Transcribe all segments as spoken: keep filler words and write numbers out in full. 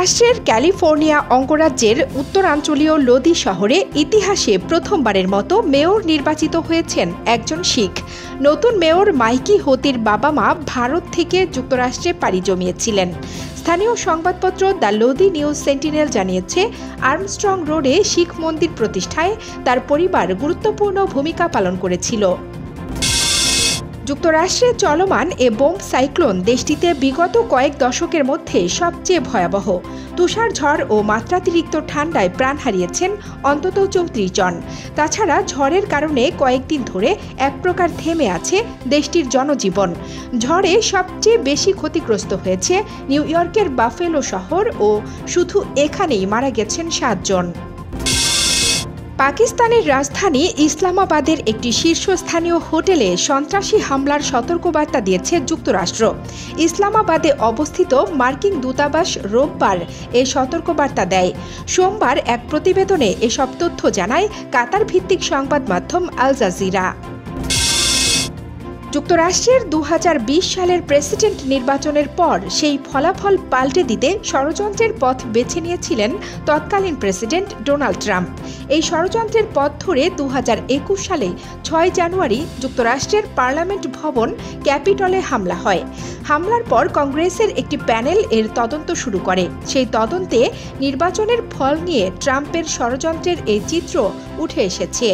যুক্তরাষ্ট্রের ক্যালিফোর্নিয়া অঙ্গরাজ্যের উত্তরাঞ্চলীয় লোদি শহরে ইতিহাসে প্রথমবারের মতো মেয়র নির্বাচিত হয়েছেন একজন শিখ। নতুন মেয়র মাইকি হোতির বাবা মা ভারত থেকে যুক্তরাষ্ট্রে পাড়ি জমিয়েছিলেন। স্থানীয় সংবাদপত্র দ্য লোদি নিউজ সেন্টিনেল জানিয়েছে, আর্মস্ট্রং রোডে শিখ মন্দির প্রতিষ্ঠায় তার পরিবার গুরুত্বপূর্ণ ভূমিকা পালন করেছিল। যুক্তরাষ্ট্রে চলমান এ বোম সাইক্লোন দেশটিতে বিগত কয়েক দশকের মধ্যে সবচেয়ে ভয়াবহ। তুষার ঝড় ও মাত্রাতিরিক্ত ঠান্ডায় প্রাণ হারিয়েছেন অন্তত চৌত্রিশ জন। তাছাড়া ঝড়ের কারণে কয়েকদিন ধরে এক প্রকার থেমে আছে দেশটির জনজীবন। ঝড়ে সবচেয়ে বেশি ক্ষতিগ্রস্ত হয়েছে নিউ ইয়র্কের বাফেলো শহর ও শুধু এখানেই মারা গেছেন সাতজন। পাকিস্তানের রাজধানী ইসলামাবাদের একটি শীর্ষস্থানীয় হোটেলে সন্ত্রাসী হামলার সতর্কবার্তা দিয়েছে যুক্তরাষ্ট্র। ইসলামাবাদে অবস্থিত মার্কিন দূতাবাস রোববার এ সতর্কবার্তা দেয়। সোমবার এক প্রতিবেদনে এসব তথ্য জানায় কাতার ভিত্তিক সংবাদ মাধ্যম আল জাজিরা। যুক্তরাষ্ট্রের দু হাজার বিশ সালের প্রেসিডেন্ট নির্বাচনের পর সেই ফলাফল পাল্টে দিতে ষড়যন্ত্রের পথ বেছে নিয়েছিলেন তৎকালীন প্রেসিডেন্ট ডোনাল্ড ট্রাম্প। এই ষড়যন্ত্রের পথ ধরে দু হাজার একুশ সালে ছয় জানুয়ারি যুক্তরাষ্ট্রের পার্লামেন্ট ভবন ক্যাপিটলে হামলা হয়। হামলার পর কংগ্রেসের একটি প্যানেল এর তদন্ত শুরু করে। সেই তদন্তে নির্বাচনের ফল নিয়ে ট্রাম্পের ষড়যন্ত্রের এই চিত্র উঠে এসেছে।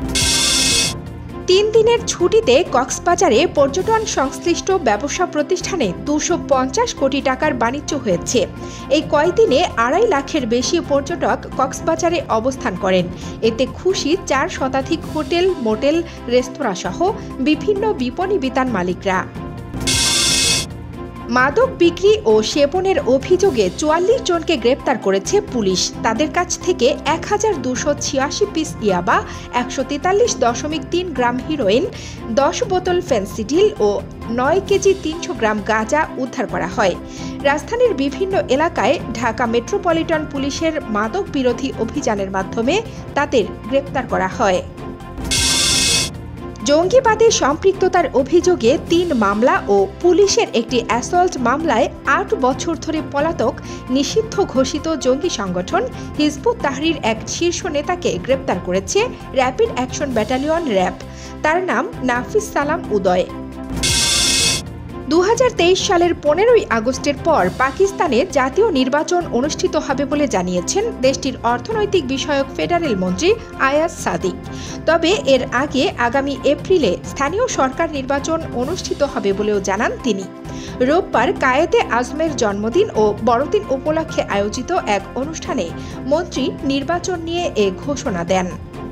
তিন দিনের ছুটিতে কক্সবাজারে পর্যটন সংশ্লিষ্ট ব্যবসা প্রতিষ্ঠানে দুশো পঞ্চাশ কোটি টাকার বাণিজ্য হয়েছে। এই কয়দিনে আড়াই লাখের বেশি পর্যটক কক্সবাজারে অবস্থান করেন। এতে খুশি চার শতাধিক হোটেল, মোটেল, রেস্তোরাঁ সহ বিভিন্ন বিপণী বিতান মালিকরা। মাদক বিক্রি ও সেবনের অভিযোগে চুয়াল্লিশ জনকে গ্রেপ্তার করেছে পুলিশ। তাদের কাছ থেকে এক হাজার দুশো ছিয়াশি পিস ইয়াবা, একশো তেতাল্লিশ দশমিক তিন গ্রাম হিরোইন, দশ বোতল ফেন্সিডিল ও নয় কেজি তিনশো গ্রাম গাঁজা উদ্ধার করা হয়। রাজধানীর বিভিন্ন এলাকায় ঢাকা মেট্রোপলিটন পুলিশের মাদক বিরোধী অভিযানের মাধ্যমে তাদের গ্রেপ্তার করা হয়। জঙ্গিবাদে সম্পৃক্ততার অভিযোগে তিন মামলা ও পুলিশের একটি অ্যাসল্ট মামলায় আট বছর ধরে পলাতক নিষিদ্ধ ঘোষিত জঙ্গি সংগঠন হিজবুত তাহরির এক শীর্ষ নেতাকে গ্রেপ্তার করেছে র্যাপিড অ্যাকশন ব্যাটালিয়ন র্যাব। তার নাম নাফিস সালাম উদয়। দু হাজার তেইশ সালের পনেরোই আগস্টের পর পাকিস্তানে জাতীয় নির্বাচন অনুষ্ঠিত হবে বলে জানিয়েছেন দেশটির অর্থনৈতিক বিষয়ক ফেডারেল মন্ত্রী আয়াজ সাদিক। তবে এর আগে আগামী এপ্রিলে স্থানীয় সরকার নির্বাচন অনুষ্ঠিত হবে বলেও জানান তিনি। রোববার কায়েদে আজমের জন্মদিন ও বড়দিন উপলক্ষে আয়োজিত এক অনুষ্ঠানে মন্ত্রী নির্বাচন নিয়ে এ ঘোষণা দেন।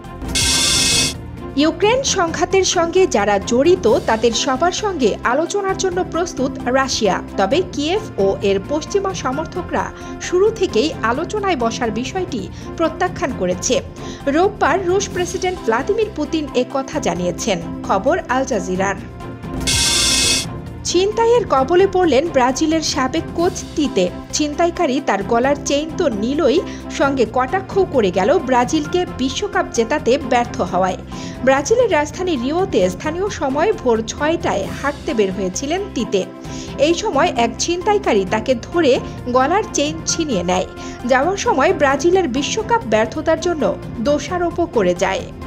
ইউক্রেন সংঘাতের সঙ্গে যারা জড়িত তাদের সবার সঙ্গে আলোচনার জন্য প্রস্তুত রাশিয়া। তবে কিয়েভ ও এর পশ্চিমা সমর্থকরা শুরু থেকেই আলোচনায় বসার বিষয়টি প্রত্যাখ্যান করেছে। রোববার রুশ প্রেসিডেন্ট ভ্লাদিমির পুতিন এ কথা জানিয়েছেন। খবর আল জাজিরার। ছিনতাইয়ের কবলে পড়লেন ব্রাজিলের সাবেক কোচ তিতে। ছিনতাইকারী তার গলার চেইন তো নিলই, সঙ্গে কটাক্ষও করে গেল ব্রাজিলকে বিশ্বকাপ জেতাতে ব্যর্থ হওয়ায়। ব্রাজিলের রাজধানী রিওতে স্থানীয় সময় ভোর ছয়টায় হাঁটতে বের হয়েছিলেন তিতে। এই সময় এক ছিনতাইকারী তাকে ধরে গলার চেইন ছিনিয়ে নেয়। যাওয়ার সময় ব্রাজিলের বিশ্বকাপ ব্যর্থতার জন্য দোষারোপও করে যায়।